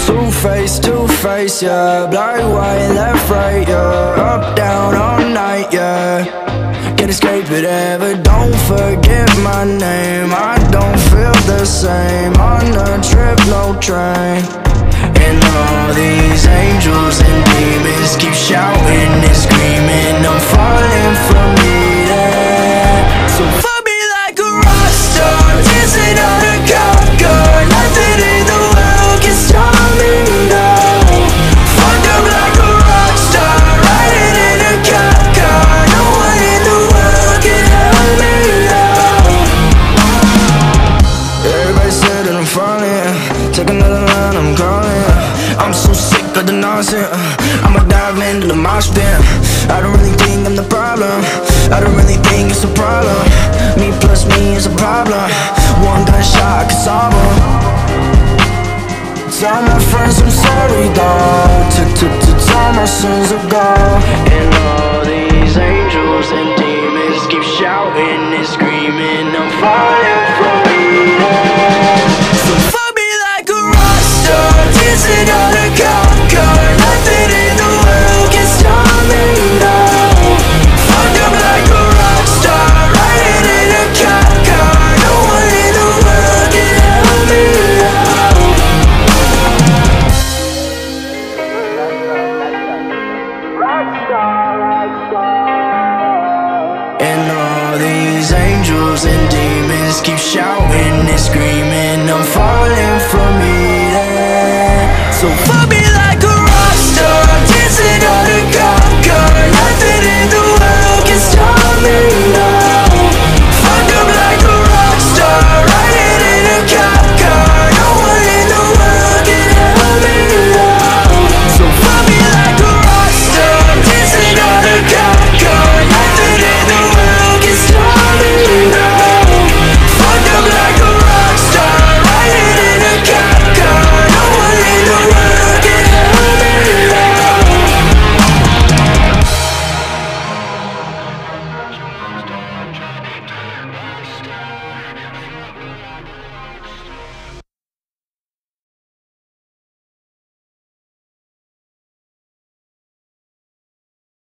Two-face, yeah. Black, white, left, right, yeah. Up, down, all night, yeah. Can't escape it ever, don't forget my name. I don't feel the same on a trip, no train. And all these angels and demons keep shouting and screaming, I'm falling from needing. So fuck me like a rock star, dancing on a cop car. Nothing in the world can stop me now. Fucked up like a rock star, riding in a cop car. No one in the world can help me now. Everybody said that I'm falling, take another line, I'm calling. I'm so sick of the nonsense, I'ma dive into the mosh pit. I don't really think I'm the problem, I don't really think it's a problem. Me plus me is a problem, one gunshot can solve them. Tell my friends I'm sorry though, tell my sins are gone. And all these angels and demons keep shouting and screaming, I'm falling from me. So fuck me like a rock star, dancing on a cop car. Nothing in the world can stop me now. Fucked up like a rock star, riding in a cop car. No one in the world can help me now. And all these angels and demons keep shouting and screaming, I'm falling from me, yeah. So fuck me